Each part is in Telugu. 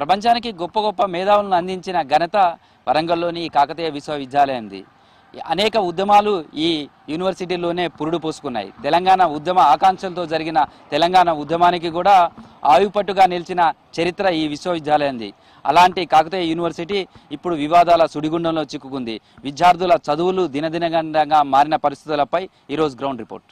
ప్రపంచానికి గొప్ప గొప్ప మేధావులను అందించిన ఘనత వరంగల్లోని కాకతీయ విశ్వవిద్యాలయంది. అనేక ఉద్యమాలు ఈ యూనివర్సిటీలోనే పురుడు పోసుకున్నాయి. తెలంగాణ ఉద్యమ ఆకాంక్షలతో జరిగిన తెలంగాణ ఉద్యమానికి కూడా ఆయుపట్టుగా నిలిచిన చరిత్ర ఈ విశ్వవిద్యాలయంది. అలాంటి కాకతీయ యూనివర్సిటీ ఇప్పుడు వివాదాల సుడిగుండంలో చిక్కుకుంది. విద్యార్థుల చదువులు దినదినగండంగా మారిన పరిస్థితులపై ఈరోజు గ్రౌండ్ రిపోర్ట్.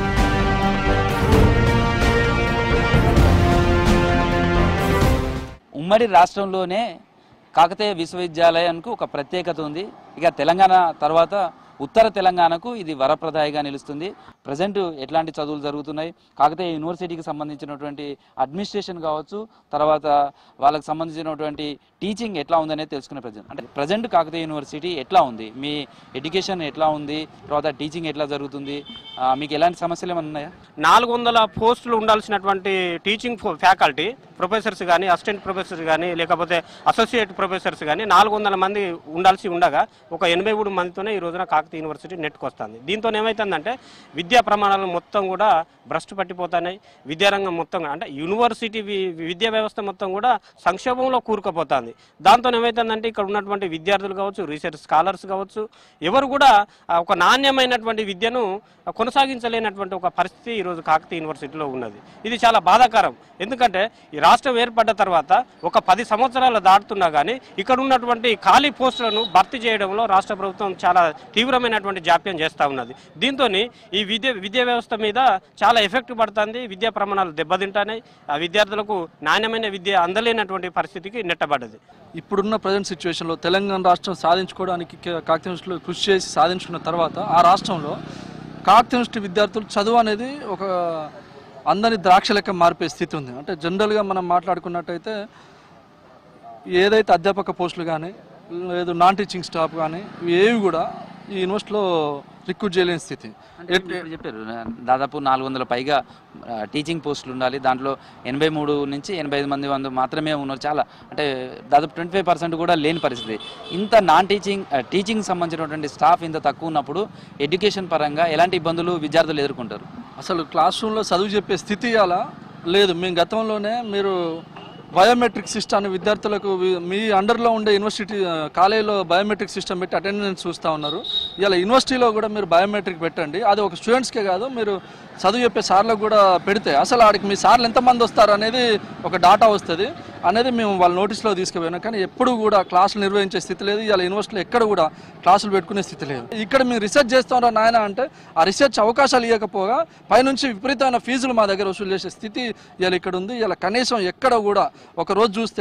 ఉమ్మడి రాష్ట్రంలోనే కాకతీయ విశ్వవిద్యాలయానికి ఒక ప్రత్యేకత ఉంది. ఇక తెలంగాణ తర్వాత ఉత్తర తెలంగాణకు ఇది వరప్రదాయిగా నిలుస్తుంది. ప్రజెంట్ ఎట్లాంటి చదువులు జరుగుతున్నాయి, కాకతీయ యూనివర్సిటీకి సంబంధించినటువంటి అడ్మినిస్ట్రేషన్ కావచ్చు, తర్వాత వాళ్ళకి సంబంధించినటువంటి టీచింగ్ ఎట్లా ఉందనేది తెలుసుకునే ప్రజెంట్ కాకతీయ యూనివర్సిటీ ఎట్లా ఉంది, మీ ఎడ్యుకేషన్ ఎట్లా ఉంది, తర్వాత టీచింగ్ ఎట్లా జరుగుతుంది, మీకు ఎలాంటి సమస్యలు ఏమైనా ఉన్నాయా? 400 పోస్టులు ఉండాల్సినటువంటి టీచింగ్ ఫ్యాకల్టీ ప్రొఫెసర్స్ కానీ, అసిస్టెంట్ ప్రొఫెసర్స్ కానీ, లేకపోతే అసోసియేట్ ప్రొఫెసర్స్ కానీ 400 మంది ఉండాల్సి ఉండగా ఒక 83 మందితోనే ఈ రోజున కాకతీయ యూనివర్సిటీ నెట్కి వస్తుంది. దీంతో ఏమవుతుందంటే విద్యా ప్రమాణాలు మొత్తం కూడా భ్రష్టు పట్టిపోతున్నాయి. విద్యారంగం మొత్తం అంటే యూనివర్సిటీ విద్యా వ్యవస్థ మొత్తం కూడా సంక్షోభంలో కూరుకుపోతుంది. దాంతో ఏమవుతుందంటే ఇక్కడ ఉన్నటువంటి విద్యార్థులు కావచ్చు, రీసెర్చ్ స్కాలర్స్ కావచ్చు, ఎవరు కూడా ఒక నాణ్యమైనటువంటి విద్యను కొనసాగించలేనటువంటి ఒక పరిస్థితి ఈరోజు కాకతీయ యూనివర్సిటీలో ఉన్నది. ఇది చాలా బాధాకరం. ఎందుకంటే ఈ రాష్ట్రం ఏర్పడ్డ తర్వాత ఒక 10 సంవత్సరాలు దాటుతున్నా కానీ ఇక్కడ ఉన్నటువంటి ఖాళీ పోస్టులను భర్తీ చేయడంలో రాష్ట్ర ప్రభుత్వం చాలా తీవ్రమైనటువంటి జాప్యం చేస్తూ ఉన్నది. దీంతో ఈ విద్యా వ్యవస్థ మీద చాలా ఎఫెక్ట్ పడుతుంది. విద్యా ప్రమాణాలు దెబ్బతింటున్నాయి. ఆ విద్యార్థులకు నాణ్యమైన విద్య అందలేనటువంటి పరిస్థితికి నెట్టబడ్డది. ఇప్పుడున్న ప్రజెంట్ సిచ్యువేషన్లో తెలంగాణ రాష్ట్రం సాధించుకోవడానికి కాకతీయ యూనివర్సిటీలో కృషి చేసి సాధించుకున్న తర్వాత ఆ రాష్ట్రంలో కాకతీయ యూనివర్సిటీ విద్యార్థులు చదువు అనేది ఒక అందరి ద్రాక్ష లెక్క మారిపోయే స్థితి ఉంది. అంటే జనరల్గా మనం మాట్లాడుకున్నట్టయితే ఏదైతే అధ్యాపక పోస్టులు కానీ లేదు నాన్ టీచింగ్ స్టాఫ్ కానీ ఏవి కూడా ఈ యూనివర్సిటీలో రిక్రూట్ చేయలేని స్థితి. చెప్పారు దాదాపు 400 పైగా టీచింగ్ పోస్టులు ఉండాలి, దాంట్లో 83 నుంచి 85 మంది మాత్రమే ఉన్నారు. చాలా అంటే దాదాపు 25% కూడా లేని పరిస్థితి. ఇంత నాన్ టీచింగ్ సంబంధించినటువంటి స్టాఫ్ ఇంత తక్కువ ఉన్నప్పుడు ఎడ్యుకేషన్ పరంగా ఎలాంటి ఇబ్బందులు విద్యార్థులు ఎదుర్కొంటారు? అసలు క్లాస్ రూమ్లో చదువు చెప్పే స్థితి అలా లేదు. మేము గతంలోనే మీరు బయోమెట్రిక్ సిస్టమ్ విద్యార్థులకు మీ అండర్లో ఉండే యూనివర్సిటీ కాలేజీలో బయోమెట్రిక్ సిస్టమ్ పెట్టి అటెండెన్స్ చూస్తూ ఉన్నారు. ఇలా యూనివర్సిటీలో కూడా మీరు బయోమెట్రిక్ పెట్టండి. అది ఒక స్టూడెంట్స్కే కాదు, మీరు చదువు చెప్పే సార్లకు కూడా పెడితే అసలు ఆడికి మీ సార్లు ఎంతమంది వస్తారు అనేది ఒక డాటా వస్తుంది అనేది మేము వాళ్ళ నోటీస్లో తీసుకుపోయినాం. కానీ ఎప్పుడు కూడా క్లాసులు నిర్వహించే స్థితి లేదు. ఇలా యూనివర్సిటీలో ఎక్కడ కూడా క్లాసులు పెట్టుకునే స్థితి లేదు. ఇక్కడ మేము రీసెర్చ్ చేస్తారా నాయన అంటే ఆ రీసెర్చ్ అవకాశాలు ఇవ్వకపోగా పైనుంచి విపరీతమైన ఫీజులు మా దగ్గర వసూలు చేసే స్థితి ఇలా ఇక్కడ ఉంది. ఇలా కనీసం ఎక్కడ కూడా ఒక రోజు చూస్తే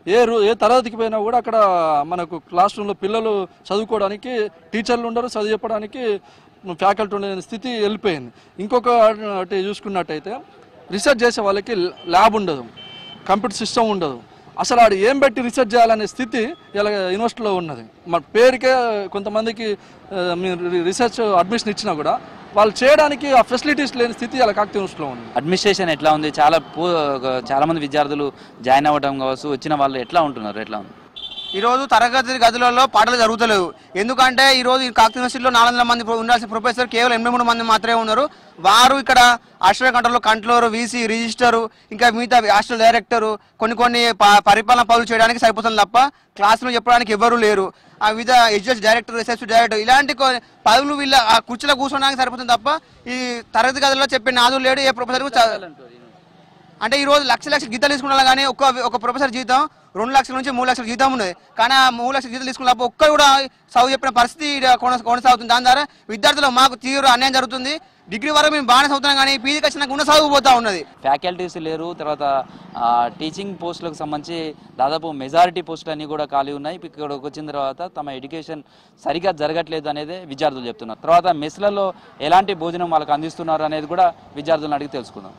ఏ తరగతికి పోయినా కూడా అక్కడ మనకు క్లాస్ రూమ్లో పిల్లలు చదువుకోవడానికి టీచర్లు ఉండరు, చదువు చెప్పడానికి ఫ్యాకల్టీ ఉండే స్థితి వెళ్ళిపోయింది. ఇంకొకటి చూసుకున్నట్టయితే రీసెర్చ్ చేసే వాళ్ళకి ల్యాబ్ ఉండదు, కంప్యూటర్ సిస్టమ్ ఉండదు. అసలు ఆడు ఏం పెట్టి రీసెర్చ్ చేయాలనే స్థితి ఇలా యూనివర్సిటీలో ఉన్నది. మన పేరుకే కొంతమందికి రీసెర్చ్ అడ్మిషన్ ఇచ్చినా కూడా వాళ్ళు చేయడానికి ఆ ఫెసిలిటీస్ లేని స్థితి అలా కాకతీయ యూనివర్సిటీలో ఉంది. అడ్మినిస్ట్రేషన్ ఎట్లా ఉంది? చాలా మంది విద్యార్థులు జాయిన్ అవ్వడం కావచ్చు, వచ్చిన వాళ్ళు ఎట్లా ఉంటున్నారు? ఎట్లా ఉంది? ఈరోజు తరగతి గదులలో పాఠాలు జరుగుతలేవు. ఎందుకంటే ఈరోజు కాకతీయ యూనివర్సిటీలో 400 మంది ఉండాల్సిన ప్రొఫెసర్ కేవలం 83 మంది మాత్రమే ఉన్నారు. వారు ఇక్కడ హాస్టల్ కంట్రోలర్, వీసీ, రిజిస్టరు, ఇంకా మిగతా హాస్టల్ డైరెక్టరు కొన్ని పరిపాలన పనులు చేయడానికి సరిపోతుంది తప్ప క్లాసులు చెప్పడానికి ఎవరు లేరు. ఆ వివిధ ఎడ్యుకేషన్ డైరెక్టర్, రీసెర్చ్ డైరెక్టర్ ఇలాంటి పదవులు వీళ్ళ ఆ కుర్చీలో కూర్చోడానికి సరిపోతుంది తప్ప ఈ తరగతి గదుల్లో చెప్పే నాదులు లేడు. ఏ ప్రొఫెసర్ అంటే ఈరోజు లక్షల జీతాలు తీసుకున్నా కానీ ఒక ప్రొఫెసర్ జీతం 2 లక్షల నుంచి 3 లక్షల జీతం ఉన్నది. కానీ ఆ 3 లక్షల జీతం తీసుకున్నప్పుడు ఒక్కరు కూడా చదువు చెప్పిన పరిస్థితి కొనసాగుతుంది. దాని ద్వారా విద్యార్థులకు మాకు తీవ్ర అన్యాయం జరుగుతుంది. డిగ్రీ వరకు మేము బాగానే చదువుతున్నాం కానీ పీజీకి వచ్చినాక ఉన్న చదువు పోతా ఉన్నది. ఫ్యాకల్టీస్ లేరు. తర్వాత టీచింగ్ పోస్టులకు సంబంధించి దాదాపు మెజారిటీ పోస్టులు అన్నీ కూడా ఖాళీ ఉన్నాయి. ఇక్కడికి వచ్చిన తర్వాత తమ ఎడ్యుకేషన్ సరిగా జరగట్లేదు అనేది విద్యార్థులు చెప్తున్నారు. తర్వాత మెస్లలో ఎలాంటి భోజనం వాళ్ళకి అందిస్తున్నారు అనేది కూడా విద్యార్థులను అడిగి తెలుసుకుందాం.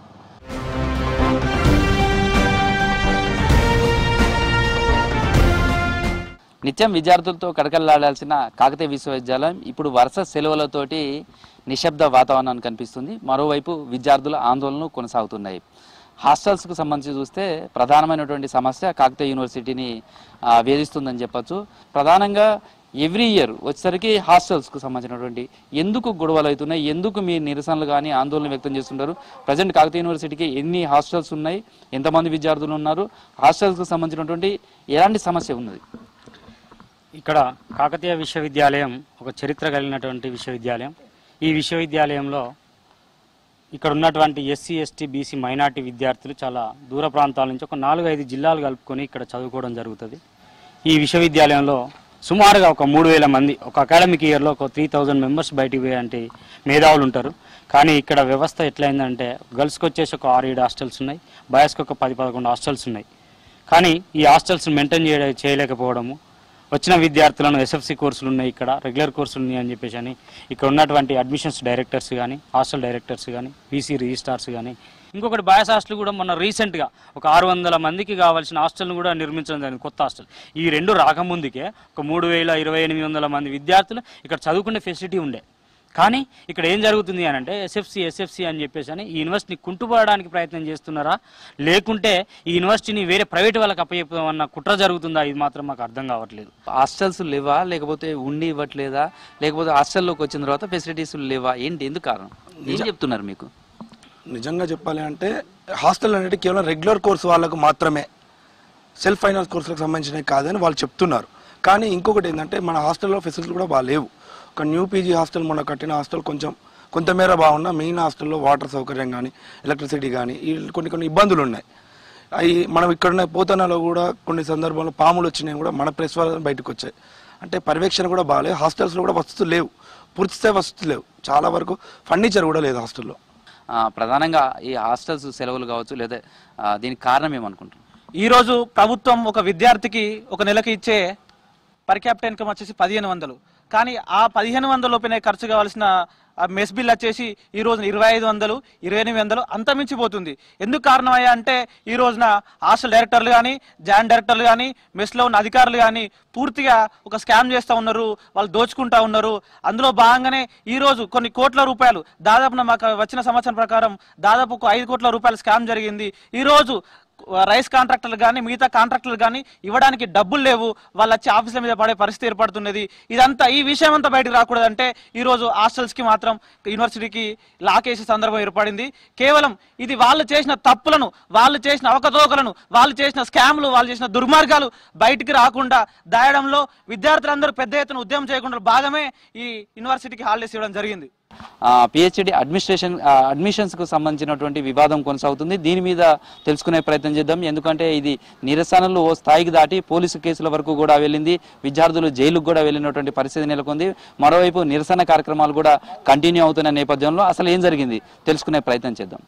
నిత్యం విద్యార్థులతో కడకల్లాడాల్సిన కాకతీయ విశ్వవిద్యాలయం ఇప్పుడు వరుస సెలవులతోటి నిశ్శబ్ద వాతావరణాన్ని కనిపిస్తుంది. మరోవైపు విద్యార్థుల ఆందోళనలు కొనసాగుతున్నాయి. హాస్టల్స్కు సంబంధించి చూస్తే ప్రధానమైనటువంటి సమస్య కాకతీయ యూనివర్సిటీని వేధిస్తుందని చెప్పచ్చు. ప్రధానంగా ఎవ్రీ ఇయర్ వచ్చేసరికి హాస్టల్స్కు సంబంధించినటువంటి ఎందుకు గొడవలు అవుతున్నాయి, ఎందుకు మీ నిరసనలు కానీ ఆందోళన వ్యక్తం చేస్తుంటారు? ప్రజెంట్ కాకతీయ యూనివర్సిటీకి ఎన్ని హాస్టల్స్ ఉన్నాయి, ఎంతమంది విద్యార్థులు ఉన్నారు, హాస్టల్స్కు సంబంధించినటువంటి ఎలాంటి సమస్య ఉన్నది? ఇక్కడ కాకతీయ విశ్వవిద్యాలయం ఒక చరిత్ర కలిగినటువంటి విశ్వవిద్యాలయం. ఈ విశ్వవిద్యాలయంలో ఇక్కడ ఉన్నటువంటి ఎస్సీ, ఎస్టీ, బీసీ, మైనార్టీ విద్యార్థులు చాలా దూర ప్రాంతాల నుంచి ఒక 4-5 జిల్లాలు కలుపుకొని ఇక్కడ చదువుకోవడం జరుగుతుంది. ఈ విశ్వవిద్యాలయంలో సుమారుగా ఒక 3000 మంది, ఒక అకాడమిక్ ఇయర్లో ఒక 3000 మెంబర్స్ బయటికి పోయేంటి మేధావులు ఉంటారు. కానీ ఇక్కడ వ్యవస్థ ఎట్లయిందంటే గర్ల్స్కి వచ్చేసి ఒక 6-7 హాస్టల్స్ ఉన్నాయి, బాయ్స్కి ఒక 10-11 హాస్టల్స్ ఉన్నాయి. కానీ ఈ హాస్టల్స్ మెయింటైన్ చేయలేకపోవడము, వచ్చిన విద్యార్థులను ఎస్ఎఫ్సి కోర్సులు ఉన్నాయి, ఇక్కడ రెగ్యులర్ కోర్సులు ఉన్నాయి అని చెప్పేసి అని ఇక్కడ ఉన్నటువంటి అడ్మిషన్స్ డైరెక్టర్స్ కానీ, హాస్టల్ డైరెక్టర్స్ కానీ, పీసీ రిజిస్ట్రార్స్ కానీ, ఇంకొకటి బాయ్స్ హాస్టల్ కూడా మొన్న రీసెంట్గా ఒక 600 మందికి కావాల్సిన హాస్టల్ను కూడా నిర్మించడం జరిగింది, కొత్త హాస్టల్. ఈ రెండు రాకముందుకే ఒక 3,2800 మంది విద్యార్థులు ఇక్కడ చదువుకునే ఫెసిలిటీ ఉండే. కానీ ఇక్కడ ఏం జరుగుతుంది అని అంటే ఎస్ఎఫ్సి అని చెప్పేసి అని ఈ యూనివర్సిటీని కుంటుపడడానికి ప్రయత్నం చేస్తున్నారా, లేకుంటే ఈ యూనివర్సిటీని వేరే ప్రైవేట్ వాళ్ళకి అప్పచెప్పామన్న కుట్ర జరుగుతుందా, ఇది మాత్రం మాకు అర్థం కావట్లేదు. హాస్టల్స్ లేవా, లేకపోతే ఉండి ఇవ్వట్లేదా, లేకపోతే హాస్టల్లోకి వచ్చిన తర్వాత ఫెసిలిటీస్ లేవా, ఏంటి, ఎందుకు కారణం, ఏం చెప్తున్నారు మీకు? నిజంగా చెప్పాలి అంటే హాస్టల్ అనేది కేవలం రెగ్యులర్ కోర్సు వాళ్ళకు మాత్రమే, సెల్ఫ్ ఫైనాన్స్ కోర్సులకు సంబంధించినవి కాదని వాళ్ళు చెప్తున్నారు. కానీ ఇంకొకటి ఏంటంటే మన హాస్టల్లో ఫెసిలిటీ కూడా బాగాలేవు. ఒక న్యూ పీజీ హాస్టల్ మొన్న కట్టిన హాస్టల్ కొంతమేర బాగున్నా మెయిన్ హాస్టల్లో వాటర్ సౌకర్యం కానీ, ఎలక్ట్రిసిటీ కానీ కొన్ని ఇబ్బందులు ఉన్నాయి. అవి మనం ఇక్కడ పోతనాలో కూడా కొన్ని సందర్భంలో పాములు వచ్చినాయి కూడా మన ప్రెస్ వాళ్ళని బయటకు వచ్చాయి. అంటే పర్యవేక్షణ కూడా బాగాలేదు, హాస్టల్స్లో కూడా వసతులు లేవు, పూర్తిస్థాయి వసతులు లేవు, చాలా వరకు ఫర్నిచర్ కూడా లేదు హాస్టల్లో. ప్రధానంగా ఈ హాస్టల్స్ సెలవులు కావచ్చు, లేదా దీనికి కారణం ఏమనుకుంటున్నారు? ఈరోజు ప్రభుత్వం ఒక విద్యార్థికి ఒక నెలకి ఇచ్చే పర్ క్యాపిటల్ ఇన్కమ్ వచ్చేసి 1500, కానీ ఆ 1500 లోపలనే ఖర్చు కావాల్సిన మెస్ బిల్ వచ్చేసి ఈ రోజున 2500, 2800 అంతమించిపోతుంది. ఎందుకు కారణమయ్యా అంటే ఈ రోజున హాస్టల్ డైరెక్టర్లు కానీ, జాయింట్ డైరెక్టర్లు కానీ, మెస్లో ఉన్న అధికారులు కానీ పూర్తిగా ఒక స్కామ్ చేస్తూ ఉన్నారు, వాళ్ళు దోచుకుంటా ఉన్నారు. అందులో భాగంగానే ఈరోజు కొన్ని కోట్ల రూపాయలు, దాదాపు మాకు వచ్చిన సంవత్సరం ప్రకారం దాదాపు ఒక 5 కోట్ల రూపాయల స్కామ్ జరిగింది. ఈరోజు రైస్ కాంట్రాక్టర్లు కానీ, మిగతా కాంట్రాక్టర్లు కానీ ఇవ్వడానికి డబ్బులు లేవు, వాళ్ళు వచ్చి ఆఫీసుల మీద పడే పరిస్థితి ఏర్పడుతున్నది. ఇదంతా ఈ విషయం అంతా బయటకు రాకూడదంటే ఈరోజు హాస్టల్స్కి మాత్రం యూనివర్సిటీకి లాకేసే సందర్భం ఏర్పడింది. కేవలం ఇది వాళ్ళు చేసిన తప్పులను, వాళ్ళు చేసిన అవకతవకలను, వాళ్ళు చేసిన స్కామ్లు, వాళ్ళు చేసిన దుర్మార్గాలు బయటికి రాకుండా దాయడంలో విద్యార్థులందరూ పెద్ద ఎత్తున ఉద్యమం చేయకుండా భాగమే ఈ యూనివర్సిటీకి హాలిడేస్ ఇవ్వడం జరిగింది. పిహెచ్డి అడ్మిషన్స్కు సంబంధించినటువంటి వివాదం కొనసాగుతుంది. దీని మీద తెలుసుకునే ప్రయత్నం చేద్దాం. ఎందుకంటే ఇది నిరసనలు ఓ స్థాయికి దాటి పోలీసు కేసుల వరకు కూడా వెళ్ళింది, విద్యార్థులు జైలుకు కూడా వెళ్ళినటువంటి పరిస్థితి నెలకొంది. మరోవైపు నిరసన కార్యక్రమాలు కూడా కంటిన్యూ అవుతున్న నేపథ్యంలో అసలు ఏం జరిగింది తెలుసుకునే ప్రయత్నం చేద్దాం.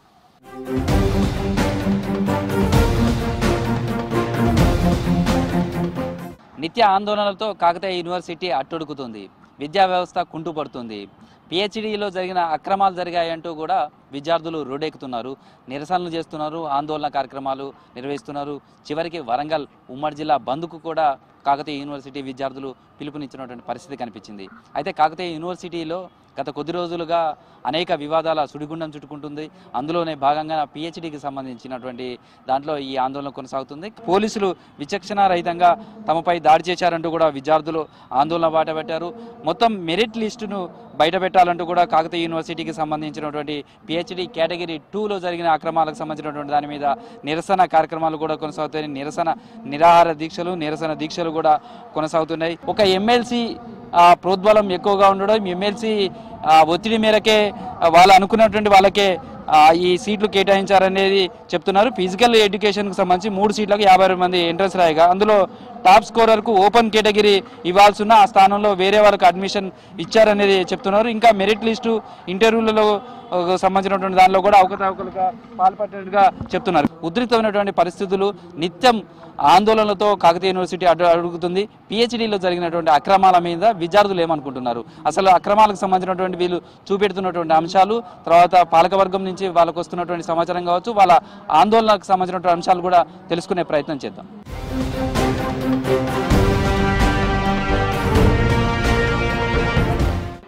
నిత్య ఆందోళనలతో కాకతీయ యూనివర్సిటీ అట్టుడుకుతుంది, విద్యా వ్యవస్థ కుంటుపడుతుంది. పిహెచ్డిలో జరిగిన అక్రమాలు జరిగాయంటూ కూడా విద్యార్థులు రోడ్డెక్కుతున్నారు, నిరసనలు చేస్తున్నారు, ఆందోళన కార్యక్రమాలు నిర్వహిస్తున్నారు. చివరికి వరంగల్ ఉమ్మడి జిల్లా బంద్కు కూడా కాకతీయ యూనివర్సిటీ విద్యార్థులు పిలుపునిచ్చినటువంటి పరిస్థితి కనిపించింది. అయితే కాకతీయ యూనివర్సిటీలో గత కొద్ది రోజులుగా అనేక వివాదాల సుడిగుండం చుట్టుకుంటుంది. అందులోనే భాగంగా పిహెచ్డికి సంబంధించినటువంటి దాంట్లో ఈ ఆందోళన కొనసాగుతుంది. పోలీసులు విచక్షణారహితంగా తమపై దాడి చేశారంటూ కూడా విద్యార్థులు ఆందోళన బాటపెట్టారు. మొత్తం మెరిట్ లిస్టును బయటపెట్టాలంటూ కూడా కాకతీయ యూనివర్సిటీకి సంబంధించినటువంటి పిహెచ్డి కేటగిరీ 2లో జరిగిన అక్రమాలకు సంబంధించినటువంటి దాని మీద నిరసన కార్యక్రమాలు కూడా కొనసాగుతాయి. నిరాహార దీక్షలు కూడా కొనసాగుతున్నాయి. ఒక ఎమ్మెల్సీ ప్రోద్బలం ఎక్కువగా ఉండడం, ఎమ్మెల్సీ ఒత్తిడి మేరకే వాళ్ళు అనుకున్నటువంటి వాళ్ళకే ఈ సీట్లు కేటాయించారనేది చెప్తున్నారు. ఫిజికల్ ఎడ్యుకేషన్కు సంబంధించి 3 సీట్లకు 52 మంది ఎంట్రన్స్ రాయగా అందులో టాప్ స్కోరర్కు ఓపెన్ కేటగిరీ ఇవ్వాల్సిన ఆ స్థానంలో వేరే వాళ్ళకి అడ్మిషన్ ఇచ్చారనేది చెప్తున్నారు. ఇంకా మెరిట్ లిస్టు ఇంటర్వ్యూలలో సంబంధించినటువంటి దానిలో కూడా అవకతవకలుగా పాల్పడినట్టుగా చెప్తున్నారు. ఉద్రిక్తమైనటువంటి పరిస్థితులు, నిత్యం ఆందోళనలతో కాకతీయ యూనివర్సిటీ అడుగుతుంది. పిహెచ్డిలో జరిగినటువంటి అక్రమాల మీద విద్యార్థులు ఏమనుకుంటున్నారు, అసలు అక్రమాలకు సంబంధించినటువంటి వీళ్ళు చూపెడుతున్నటువంటి అంశాలు, తర్వాత పాలకవర్గం నుంచి వాళ్ళకు వస్తున్నటువంటి సమాచారం కావచ్చు, వాళ్ళ ఆందోళనకు సంబంధించినటువంటి అంశాలు కూడా తెలుసుకునే ప్రయత్నం చేద్దాం.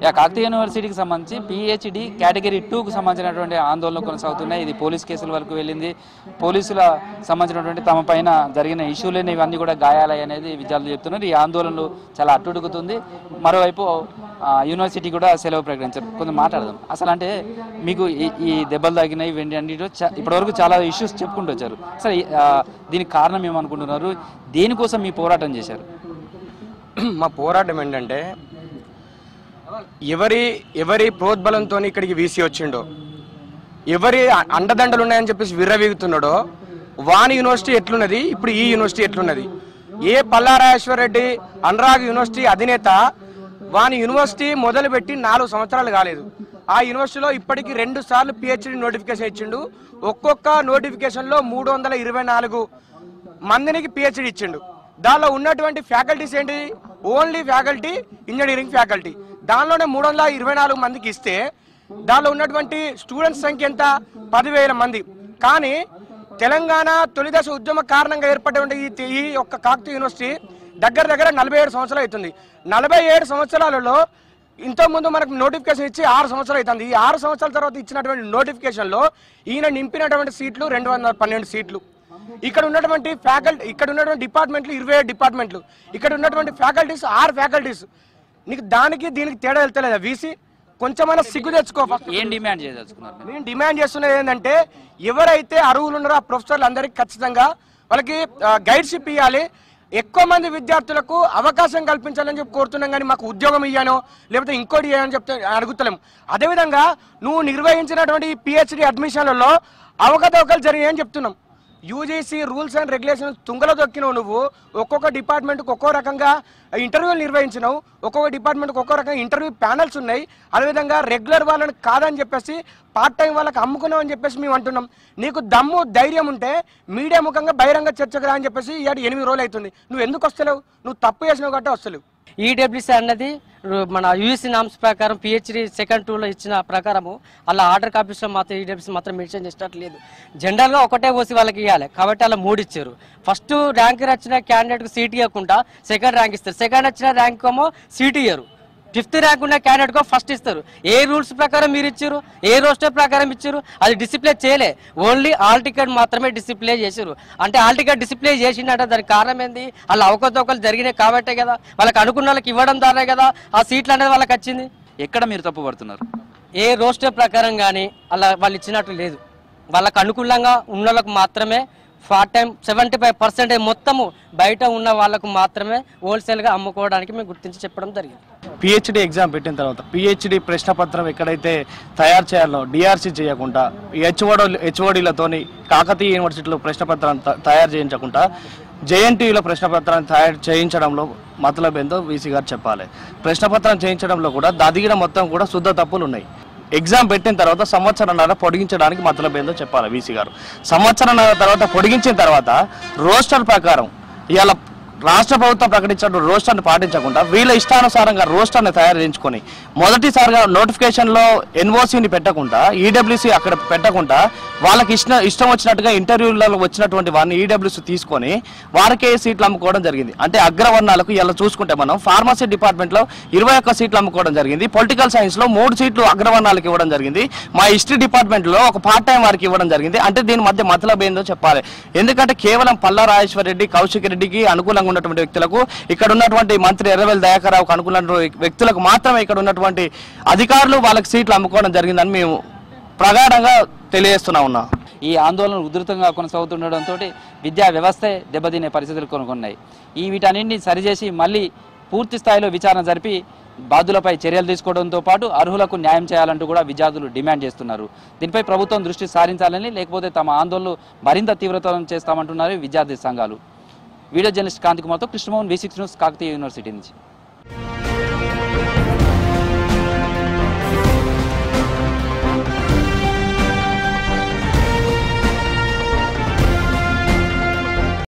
కాకతీయ యూనివర్సిటీకి సంబంధించి PhD కేటగిరీ 2కు సంబంధించినటువంటి ఆందోళన కొనసాగుతున్నాయి. ఇది పోలీస్ కేసుల వరకు వెళ్ళింది. పోలీసుల సంబంధించినటువంటి తమ పైన జరిగిన ఇష్యూలని ఇవన్నీ కూడా గాయాలయ్యాయి అనేది విద్యార్థులు చెప్తున్నారు. ఈ ఆందోళనలు చాలా అట్టుడుగుతుంది. మరోవైపు యూనివర్సిటీ కూడా సెలవు ప్రకటించారు. కొంచెం మాట్లాడదాం. అసలు అంటే మీకు ఈ దెబ్బలు తగినాయి ఇవన్నీ అన్నిటిలో ఇప్పటివరకు చాలా ఇష్యూస్ చెప్పుకుంటూ వచ్చారు. అసలు దీనికి కారణం ఏమనుకుంటున్నారు? దేనికోసం మీ పోరాటం చేశారు? మా పోరాటం ఏంటంటే ఎవరి ప్రోద్బలంతో ఇక్కడికి వీసీ వచ్చిండో, ఎవరి అండదండలు ఉన్నాయని చెప్పేసి విర్రవీగుతున్నాడో వాని యూనివర్సిటీ ఎట్లున్నది, ఇప్పుడు ఈ యూనివర్సిటీ ఎట్లున్నది. ఏ పల్లారాజేశ్వర రెడ్డి అనురాగ్ యూనివర్సిటీ అధినేత వాని యూనివర్సిటీ మొదలుపెట్టి 4 సంవత్సరాలు కాలేదు. ఆ యూనివర్సిటీలో ఇప్పటికి 2 సార్లు PhD నోటిఫికేషన్ ఇచ్చిండు. ఒక్కొక్క నోటిఫికేషన్లో 324 మందికి PhD ఇచ్చిండు. దానిలో ఉన్నటువంటి ఫ్యాకల్టీస్ ఏంటి? Only faculty, engineering faculty. దానిలోనే 324 మందికి ఇస్తే దానిలో ఉన్నటువంటి స్టూడెంట్స్ సంఖ్య ఎంత? 10,000 మంది. కానీ తెలంగాణ తొలిదశ ఉద్యమ కారణంగా ఏర్పడినటువంటి ఈ యొక్క కాకతీయ యూనివర్సిటీ దగ్గర 47 సంవత్సరాలు అవుతుంది. 47 సంవత్సరాలలో ఇంతకుముందు మనకు నోటిఫికేషన్ ఇచ్చి 6 సంవత్సరాలు అవుతుంది. ఈ 6 సంవత్సరాల తర్వాత ఇచ్చినటువంటి నోటిఫికేషన్లో ఈయన నింపినటువంటి సీట్లు 212 సీట్లు. ఇక్కడ ఉన్నటువంటి ఫ్యాకల్టీ, ఇక్కడ ఉన్నటువంటి డిపార్ట్మెంట్లు 27 డిపార్ట్మెంట్లు, ఇక్కడ ఉన్నటువంటి ఫ్యాకల్టీస్ 6 ఫ్యాకల్టీస్. నీకు దానికి దీనికి తేడా వెళ్తలేదా? వీసీ కొంచెమైనా సిగ్గు తెచ్చుకో. ఏం డిమాండ్ చేయదలుచుకున్నారు? మేము డిమాండ్ చేస్తున్నది ఏంటంటే ఎవరైతే అర్హులు ఉన్నారో ఆ ప్రొఫెసర్లు అందరికీ ఖచ్చితంగా వాళ్ళకి గైడ్షిప్ ఇవ్వాలి. ఎక్కువ మంది విద్యార్థులకు అవకాశం కల్పించాలని చెప్పి కోరుతున్నాం. కానీ మాకు ఉద్యోగం ఇయ్యానో లేకపోతే ఇంకోటి ఇయ్యానని చెప్తే అడుగుతలేము. అదేవిధంగా నువ్వు నిర్వహించినటువంటి PhD అడ్మిషన్లలో అవకతవకలు జరిగాయని చెప్తున్నాం. UGC రూల్స్ అండ్ రెగ్యులేషన్స్ తుంగలో దొక్కినావు. నువ్వు ఒక్కొక్క డిపార్ట్మెంట్కి ఒక్కో రకంగా ఇంటర్వ్యూలు నిర్వహించినావు. ఒక్కొక్క డిపార్ట్మెంట్కి ఒక్కో రకంగా ఇంటర్వ్యూ ప్యానల్స్ ఉన్నాయి. అదేవిధంగా రెగ్యులర్ వాళ్ళని కాదని చెప్పేసి పార్ట్ టైం వాళ్ళకి అమ్ముకున్నావు అని చెప్పేసి మేము అంటున్నాం. నీకు దమ్ము ధైర్యం ఉంటే మీడియా ముఖంగా బహిరంగ చర్చకు రా అని చెప్పేసి 8 రోజులు అవుతుంది. నువ్వు ఎందుకు వస్తలేవు? నువ్వు తప్పు చేసినావు కాబట్టి వస్తలేవు. EWC అన్నది మన UGC నామ్స్ ప్రకారం PhD సెకండ్ 2లో ఇచ్చిన ప్రకారము అలా ఆర్డర్ కాపీస్లో మాత్రం EWC మాత్రం మెన్షన్ చేసినట్లేదు. జనరల్గా ఒకటే ఓసి వాళ్ళకి ఇవ్వాలి కాబట్టి అలా 3 ఇచ్చారు. ఫస్ట్ ర్యాంక్ వచ్చిన క్యాండిడేట్కి సీట్ ఇవ్వకుండా సెకండ్ ర్యాంక్ ఇస్తారు. సెకండ్ వచ్చిన ర్యాంక్ ఏమో సీట్ ఇయ్యరు. 5th ర్యాంక్ ఉన్న క్యాండిడేట్గా ఫస్ట్ ఇస్తారు. ఏ రూల్స్ ప్రకారం మీరు ఇచ్చారు, ఏ రోస్టర్ ప్రకారం ఇచ్చారు, అది డిసిప్లే చేయలే. ఓన్లీ ఆల్ టికెట్ మాత్రమే డిసిప్లే చేశారు. అంటే ఆల్ టికెట్ డిసిప్లే చేసిందంటే దానికి కారణం ఏంది? వాళ్ళ అవకతవకలు జరిగినాయి కాబట్టే కదా, వాళ్ళకి అనుకున్న వాళ్ళకి ఇవ్వడం ద్వారానే కదా ఆ సీట్లు అనేది వాళ్ళకి వచ్చింది. ఎక్కడ మీరు తప్పు పడుతున్నారు? ఏ రోస్టర్ ప్రకారం కానీ అలా వాళ్ళు ఇచ్చినట్టు లేదు. వాళ్ళకు అనుకూలంగా ఉన్న వాళ్ళకు మాత్రమే పార్ట్ టైం 75% మొత్తము బయట ఉన్న వాళ్ళకు మాత్రమే హోల్సేల్గా అమ్ముకోవడానికి మేము గుర్తించి చెప్పడం జరిగింది. PhD ఎగ్జామ్ పెట్టిన తర్వాత PhD ప్రశ్నపత్రం ఎక్కడైతే తయారు చేయాలో DRC చేయకుండా HODలతోని కాకతీయ యూనివర్సిటీలో ప్రశ్నపత్రాన్ని తయారు చేయించకుండా JNTUలో ప్రశ్నపత్రాన్ని తయారు చేయించడంలో మతలబ్ ఏందో VC గారు చెప్పాలి. ప్రశ్నపత్రం చేయించడంలో కూడా దాదిగిన మొత్తం కూడా శుద్ధ తప్పులు ఉన్నాయి. ఎగ్జామ్ పెట్టిన తర్వాత సంవత్సరంన్నర పొడిగించడానికి మతలబ్ ఏందో చెప్పాలి VC గారు. సంవత్సరంన్నర తర్వాత పొడిగించిన తర్వాత రోస్టర్ ప్రకారం ఇవాళ రాష్ట్ర ప్రభుత్వం ప్రకటించిన రోస్టర్ని పాటించకుండా వీళ్ళ ఇష్టానుసారంగా రోస్టర్ని తయారు చేయించుకొని మొదటిసారిగా నోటిఫికేషన్లో NOCని పెట్టకుండా EWC అక్కడ పెట్టకుండా వాళ్ళకి ఇష్టం వచ్చినట్టుగా ఇంటర్వ్యూలలో వచ్చినటువంటి వారిని EWC తీసుకొని వారికే సీట్లు అమ్ముకోవడం జరిగింది. అంటే అగ్రవర్ణాలకు ఇలా చూసుకుంటే మనం ఫార్మసీ డిపార్ట్మెంట్లో 21 సీట్లు అమ్ముకోవడం జరిగింది. పొలిటికల్ సైన్స్లో 3 సీట్లు అగ్రవర్ణాలకు ఇవ్వడం జరిగింది. మా హిస్టరీ డిపార్ట్మెంట్లో ఒక పార్ట్ టైం వారికి ఇవ్వడం జరిగింది. అంటే దీని మధ్య మతలబ్ ఏందో చెప్పాలి. ఎందుకంటే కేవలం పల్లారాజేశ్వర రెడ్డి, కౌశిక్ రెడ్డికి అనుకూలంగా ఉన్నటువంటి వ్యక్తులకు, ఇక్కడ ఉన్నటువంటి మంత్రి ఎర్రవెల్లి దయాకర్రావుకు అనుకూలమైన వ్యక్తులకు మాత్రమే ఇక్కడ ఉన్నటువంటి అధికారులు వాళ్ళకి సీట్లు అమ్ముకోవడం జరిగిందని మేము ప్రగాఢంగా తెలియజేస్తున్నా. ఈ ఆందోళనలు ఉధృతంగా కొనసాగుతుండడంతో విద్యా వ్యవస్థే దెబ్బతినే పరిస్థితులు కొనుక్కున్నాయి. వీటన్నింటినీ సరిచేసి మళ్ళీ పూర్తి స్థాయిలో విచారణ జరిపి బాధ్యులపై చర్యలు తీసుకోవడంతో పాటు అర్హులకు న్యాయం చేయాలంటూ కూడా విద్యార్థులు డిమాండ్ చేస్తున్నారు. దీనిపై ప్రభుత్వం దృష్టి సారించాలని, లేకపోతే తమ ఆందోళనలు మరింత తీవ్రతరం చేస్తామంటున్నారు విద్యార్థి సంఘాలు. వీడియో జర్నలిస్ట్ కాంతి కుమార్తో Krishnamohan, V6 news, Kakatiya university నుంచి.